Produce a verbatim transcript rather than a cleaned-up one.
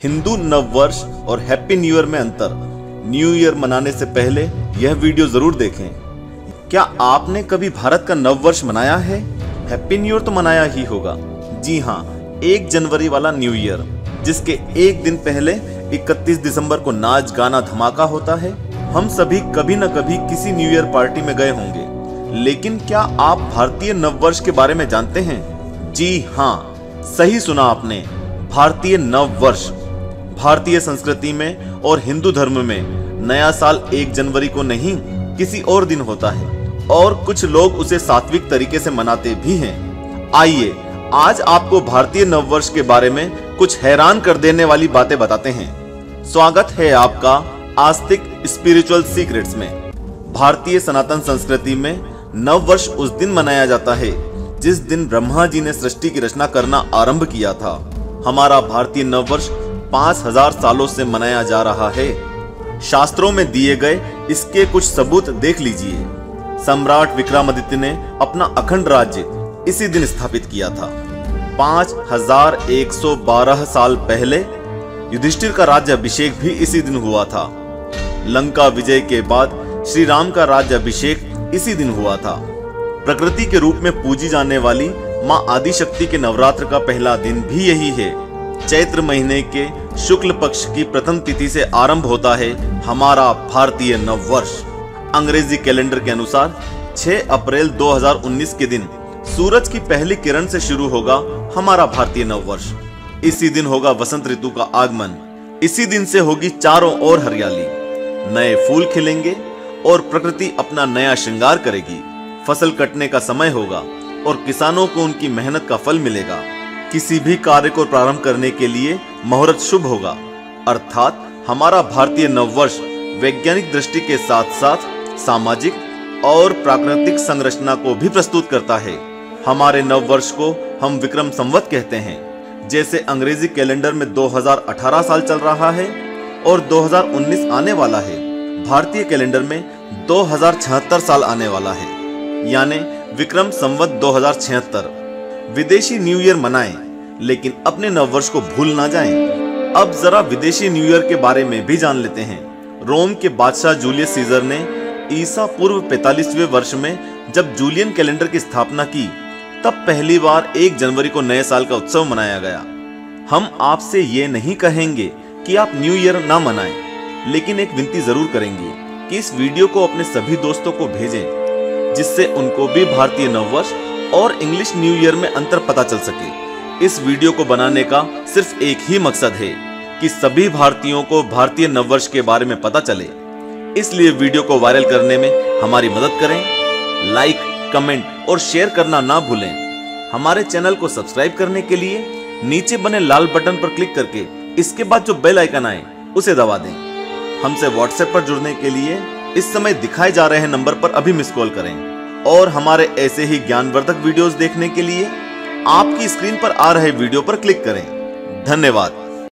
हिंदू नव वर्ष और हैप्पी न्यू ईयर में अंतर। न्यू ईयर मनाने से पहले यह वीडियो जरूर देखें। क्या आपने कभी भारत का नव वर्ष मनाया है? हैप्पी न्यू ईयर तो मनाया ही होगा। जी हाँ, एक जनवरी वाला न्यू ईयर, जिसके एक दिन पहले इकतीस दिसंबर को नाच गाना धमाका होता है। हम सभी कभी न कभी किसी न्यू ईयर पार्टी में गए होंगे, लेकिन क्या आप भारतीय नव वर्ष के बारे में जानते हैं? जी हाँ, सही सुना आपने, भारतीय नव वर्ष। भारतीय संस्कृति में और हिंदू धर्म में नया साल एक जनवरी को नहीं, किसी और दिन होता है और कुछ लोग उसे सात्विक तरीके से मनाते भी हैं। आइए आज आपको भारतीय नव वर्ष के बारे में कुछ हैरान कर देने वाली बातें बताते हैं। स्वागत है आपका आस्तिक स्पिरिचुअल सीक्रेट्स में। भारतीय सनातन संस्कृति में नव वर्ष उस दिन मनाया जाता है जिस दिन ब्रह्मा जी ने सृष्टि की रचना करना आरंभ किया था। हमारा भारतीय नव वर्ष पांच हजार सालों से मनाया जा रहा है। शास्त्रों में दिए गए इसके कुछ सबूत देख लीजिए। सम्राट विक्रमादित्य ने अपना अखंड राज्य इसी दिन स्थापित किया था। पांच हजार एक सौ बारह साल पहले युधिष्ठिर का राज्य अभिषेक भी इसी दिन हुआ था। लंका विजय के बाद श्री राम का राज्य अभिषेक इसी दिन हुआ था। प्रकृति के रूप में पूजी जाने वाली मां आदिशक्ति के नवरात्र का पहला दिन भी यही है। चैत्र महीने के शुक्ल पक्ष की प्रथम तिथि से आरंभ होता है हमारा भारतीय नव वर्ष। अंग्रेजी कैलेंडर के अनुसार छह अप्रैल दो हज़ार उन्नीस के दिन सूरज की पहली किरण से शुरू होगा हमारा भारतीय नव वर्ष। इसी दिन होगा वसंत ऋतु का आगमन। इसी दिन से होगी चारों ओर हरियाली, नए फूल खिलेंगे और प्रकृति अपना नया श्रृंगार करेगी। फसल कटने का समय होगा और किसानों को उनकी मेहनत का फल मिलेगा। किसी भी कार्य को प्रारंभ करने के लिए मुहूर्त शुभ होगा। अर्थात हमारा भारतीय नववर्ष वैज्ञानिक दृष्टि के साथ साथ सामाजिक और प्राकृतिक संरचना को भी प्रस्तुत करता है। हमारे नववर्ष को हम विक्रम संवत कहते हैं। जैसे अंग्रेजी कैलेंडर में दो हज़ार अठारह साल चल रहा है और दो हज़ार उन्नीस आने वाला है, भारतीय कैलेंडर में दो हज़ार छिहत्तर साल आने वाला है, यानी विक्रम संवत दो हज़ार छिहत्तर। विदेशी न्यू ईयर मनाएं, लेकिन अपने नववर्ष को भूल ना जाएं। अब जरा विदेशी न्यू ईयर के बारे में भी जान लेते हैं। रोम के बादशाह जूलियस सीजर ने ईसा पूर्व पैंतालीसवें वर्ष में जब जूलियन कैलेंडर की स्थापना की, तब पहली बार एक जनवरी को नए साल का उत्सव मनाया गया। हम आपसे ये नहीं कहेंगे कि आप न्यू ईयर ना मनाएं, लेकिन एक विनती जरूर करेंगे कि इस वीडियो को अपने सभी दोस्तों को भेजें, जिससे उनको भी भारतीय नववर्ष और इंग्लिश न्यू ईयर में अंतर पता चल सके। इस वीडियो को बनाने का सिर्फ एक ही मकसद है कि सभी भारतीयों को भारतीय नववर्ष के बारे में पता चले। इसलिए वीडियो को वायरल करने में हमारी मदद करें। लाइक, कमेंट और शेयर करना ना भूलें। हमारे चैनल को सब्सक्राइब करने के लिए नीचे बने लाल बटन पर क्लिक करके इसके बाद जो बेल आइकन आए उसे दबा दें। हमसे व्हाट्सएप पर जुड़ने के लिए इस समय दिखाए जा रहे नंबर पर अभी मिस कॉल करें और हमारे ऐसे ही ज्ञानवर्धक वीडियोस देखने के लिए आपकी स्क्रीन पर आ रहे वीडियो पर क्लिक करें। धन्यवाद।